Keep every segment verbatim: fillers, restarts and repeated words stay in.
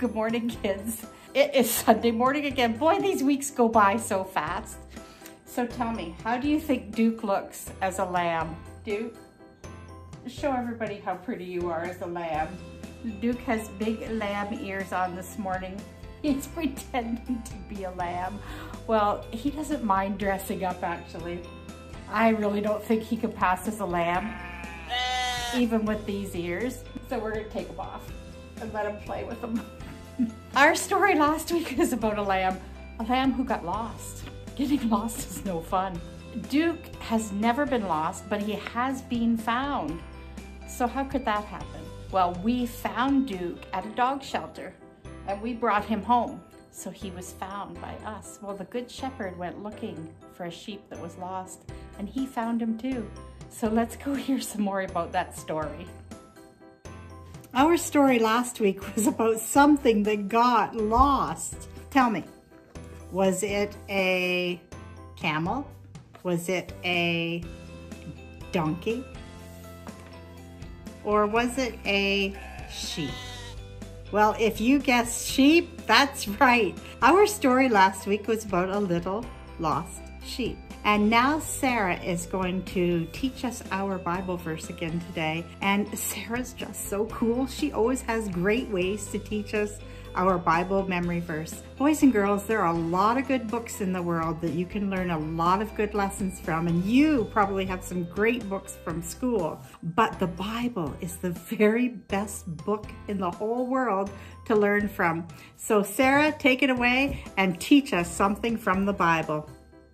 Good morning, kids. It is Sunday morning again. Boy, these weeks go by so fast. So tell me, how do you think Duke looks as a lamb? Duke, show everybody how pretty you are as a lamb. Duke has big lamb ears on this morning. He's pretending to be a lamb. Well, he doesn't mind dressing up, actually. I really don't think he could pass as a lamb, even with these ears. So we're gonna take him off and let him play with them. Our story last week is about a lamb, a lamb who got lost. Getting lost is no fun. Duke has never been lost, but he has been found. So how could that happen? Well, we found Duke at a dog shelter and we brought him home. So he was found by us. Well, the Good Shepherd went looking for a sheep that was lost and he found him too. So let's go hear some more about that story. Our story last week was about something that got lost. Tell me, was it a camel? Was it a donkey? Or was it a sheep? Well, if you guessed sheep, that's right. Our story last week was about a little lost sheep. And now Sarah is going to teach us our Bible verse again today. And Sarah's just so cool. She always has great ways to teach us our Bible memory verse. Boys and girls, there are a lot of good books in the world that you can learn a lot of good lessons from. And you probably have some great books from school. But the Bible is the very best book in the whole world to learn from. So Sarah, take it away and teach us something from the Bible.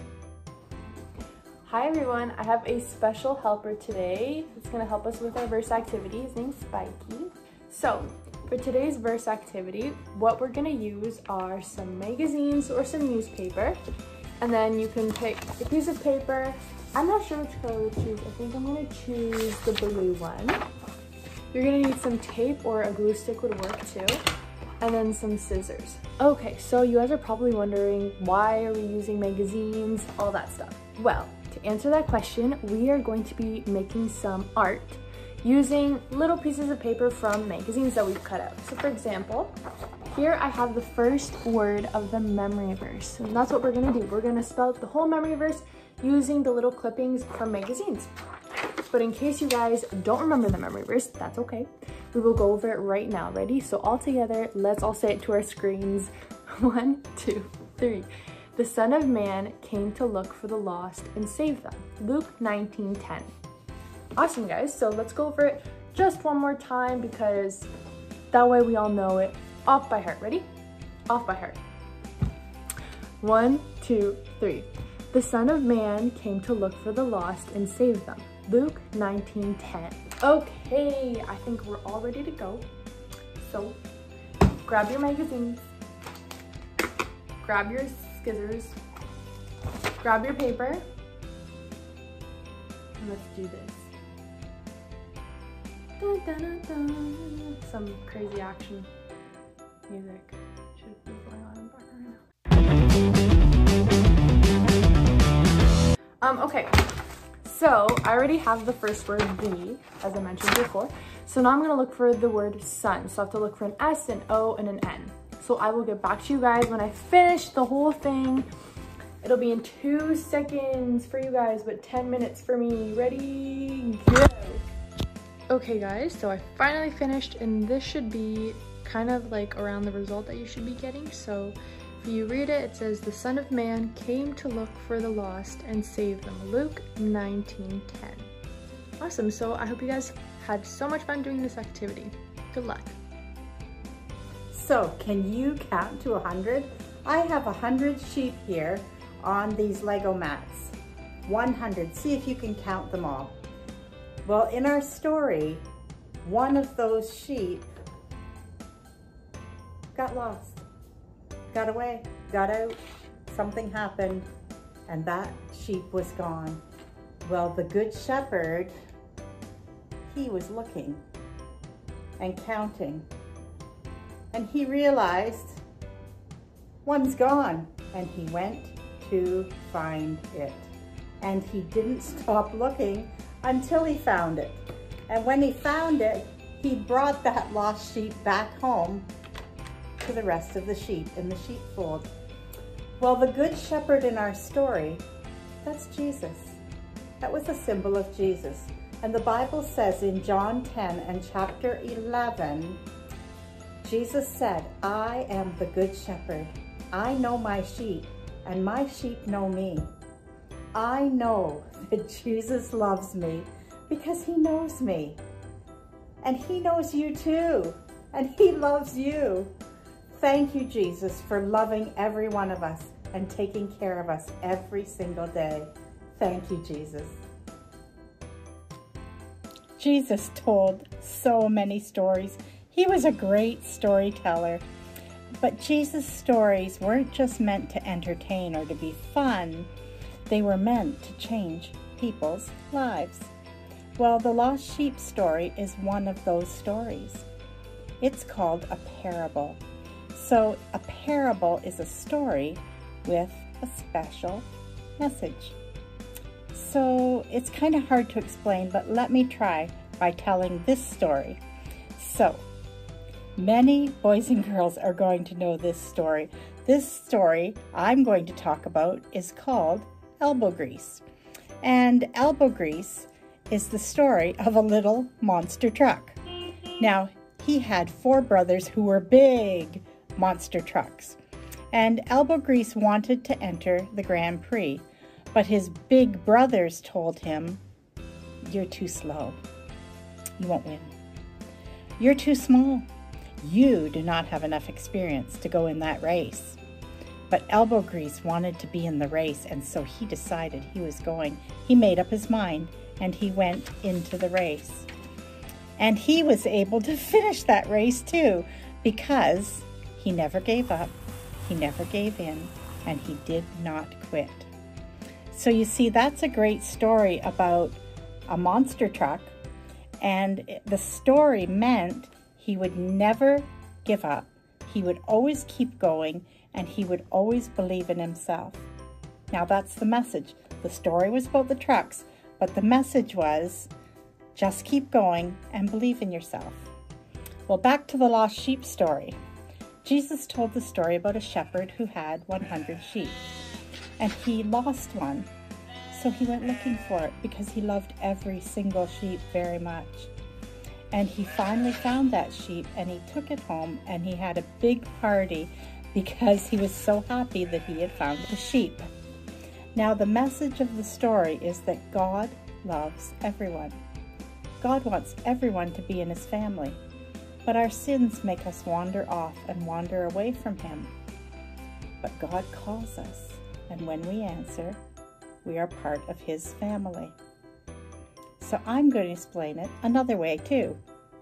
Hi everyone, I have a special helper today that's going to help us with our verse activity. His name's Spiky. So, for today's verse activity, what we're going to use are some magazines or some newspaper. And then you can pick a piece of paper. I'm not sure which color to choose. I think I'm going to choose the blue one. You're going to need some tape or a glue stick would work too. And then some scissors. Okay, so you guys are probably wondering, why are we using magazines, all that stuff? Well, to answer that question, we are going to be making some art using little pieces of paper from magazines that we've cut out. So for example, here I have the first word of the memory verse, and that's what we're gonna do. We're gonna spell out the whole memory verse using the little clippings from magazines. But in case you guys don't remember the memory verse, that's okay. We will go over it right now. Ready? So all together, let's all say it to our screens. One, two, three. The Son of Man came to look for the lost and save them. Luke nineteen ten. Awesome, guys. So let's go over it just one more time because that way we all know it off by heart. Ready? Off by heart. One, two, three. The Son of Man came to look for the lost and save them. Luke nineteen ten. Okay, I think we're all ready to go. So grab your magazines, grab your scissors, grab your paper, and let's do this. Dun, dun, dun, dun. Some crazy action music should be going on in the background. Um, okay, so I already have the first word, the, as I mentioned before. So now I'm gonna look for the word sun. So I have to look for an S, an O, and an N. So I will get back to you guys when I finish the whole thing. It'll be in two seconds for you guys, but ten minutes for me. Ready, go. Okay guys, so I finally finished, and this should be kind of like around the result that you should be getting. So if you read it, it says, the Son of Man came to look for the lost and save them. Luke nineteen ten. Awesome, so I hope you guys had so much fun doing this activity. Good luck. So can you count to a hundred? I have a hundred sheep here on these Lego mats. one hundred, see if you can count them all. Well, in our story, one of those sheep got lost, got away, got out, something happened, and that sheep was gone. Well, the Good Shepherd, he was looking and counting, and he realized one's gone, and he went to find it. And he didn't stop looking until he found it. And when he found it, he brought that lost sheep back home to the rest of the sheep in the sheepfold. Well, the good shepherd in our story, that's Jesus. That was a symbol of Jesus. And the Bible says in John ten and chapter eleven, Jesus said, I am the good shepherd. I know my sheep, and my sheep know me. I know that Jesus loves me because he knows me. And he knows you too, and he loves you. Thank you, Jesus, for loving every one of us and taking care of us every single day. Thank you, Jesus. Jesus told so many stories. He was a great storyteller. But Jesus' stories weren't just meant to entertain or to be fun. They were meant to change people's lives. Well, the lost sheep story is one of those stories. It's called a parable. So a parable is a story with a special message. So it's kind of hard to explain, but let me try by telling this story. So many boys and girls are going to know this story. This story I'm going to talk about is called Elbow Grease. And elbow grease is the story of a little monster truck. Now, he had four brothers who were big monster trucks. And Elbow Grease wanted to enter the Grand Prix, but his big brothers told him, you're too slow. You won't win. You're too small. You do not have enough experience to go in that race. But Elbow Grease wanted to be in the race, and so he decided he was going. He made up his mind, and he went into the race. And he was able to finish that race too, because he never gave up, he never gave in, and he did not quit. So you see, that's a great story about a monster truck, and the story meant he would never give up. He would always keep going, and he would always believe in himself. Now that's the message. The story was about the trucks, but the message was, just keep going and believe in yourself. Well, back to the lost sheep story. Jesus told the story about a shepherd who had one hundred sheep, and he lost one. So he went looking for it because he loved every single sheep very much. And he finally found that sheep, and he took it home, and he had a big party because he was so happy that he had found the sheep. Now, the message of the story is that God loves everyone. God wants everyone to be in his family, but our sins make us wander off and wander away from him. But God calls us, and when we answer, we are part of his family. So I'm going to explain it another way too.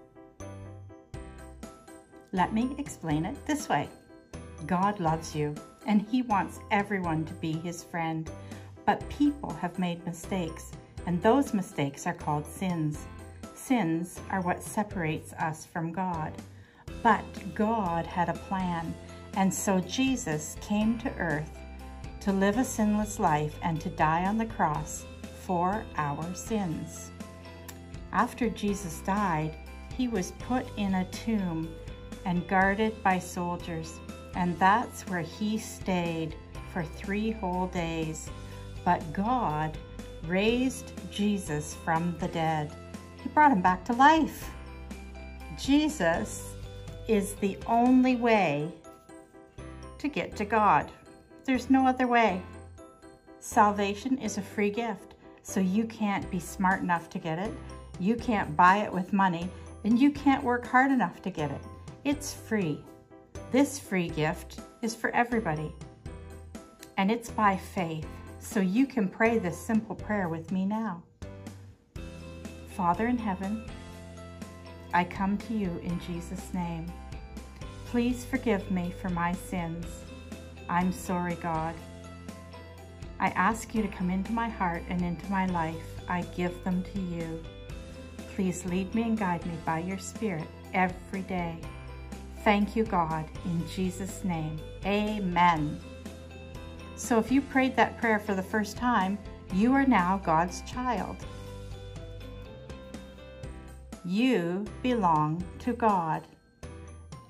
Let me explain it this way. God loves you, and he wants everyone to be his friend. But people have made mistakes, and those mistakes are called sins. Sins are what separates us from God. But God had a plan, and so Jesus came to earth to live a sinless life and to die on the cross for our sins. After Jesus died, he was put in a tomb and guarded by soldiers, and that's where he stayed for three whole days. But God raised Jesus from the dead. He brought him back to life. Jesus is the only way to get to God. There's no other way. Salvation is a free gift, so you can't be smart enough to get it. You can't buy it with money, and you can't work hard enough to get it. It's free. This free gift is for everybody, and it's by faith. So you can pray this simple prayer with me now. Father in heaven, I come to you in Jesus' name. Please forgive me for my sins. I'm sorry, God. I ask you to come into my heart and into my life. I give them to you. Please lead me and guide me by your Spirit every day. Thank you, God, in Jesus' name. Amen. So if you prayed that prayer for the first time, you are now God's child. You belong to God,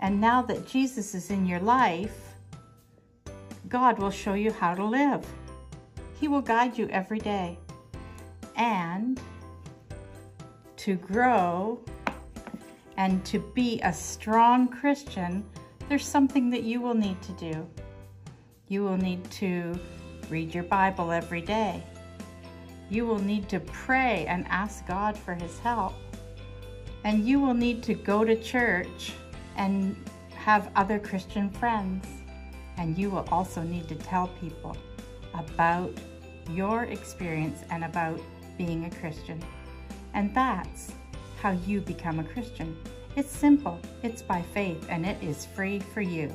And now that Jesus is in your life, God will show you how to live. He will guide you every day. And to grow and to be a strong Christian, there's something that you will need to do. You will need to read your Bible every day. You will need to pray and ask God for His help. And you will need to go to church and have other Christian friends. And you will also need to tell people about your experience and about being a Christian. And that's how you become a Christian. It's simple, it's by faith, and it is free for you.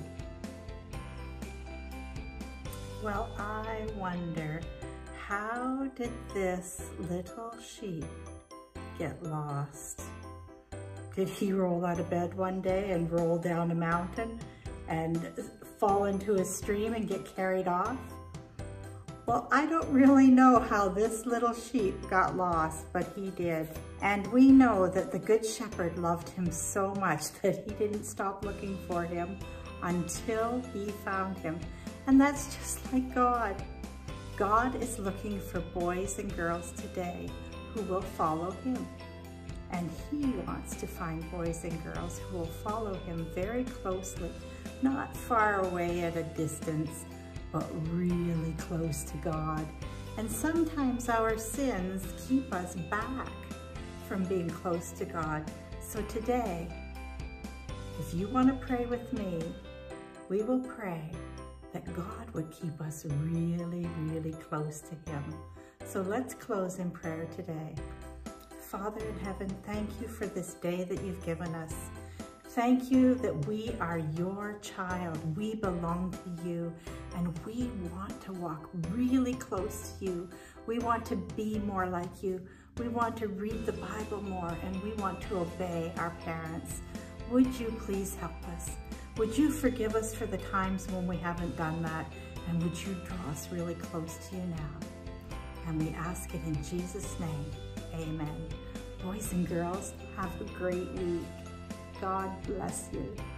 Well, I wonder, how did this little sheep get lost? Did he roll out of bed one day and roll down a mountain and fall into a stream and get carried off? Well, I don't really know how this little sheep got lost, but he did. And we know that the Good Shepherd loved him so much that he didn't stop looking for him until he found him. And that's just like God. God is looking for boys and girls today who will follow him. And he wants to find boys and girls who will follow him very closely, not far away at a distance, but really close to God. And sometimes our sins keep us back from being close to God. So today, if you want to pray with me, we will pray that God would keep us really, really close to him. So let's close in prayer today. Father in heaven, thank you for this day that you've given us. Thank you that we are your child. We belong to you, and we want to walk really close to you. We want to be more like you. We want to read the Bible more, and we want to obey our parents. Would you please help us? Would you forgive us for the times when we haven't done that? And would you draw us really close to you now? And we ask it in Jesus' name, amen. Boys and girls, have a great week. God bless you.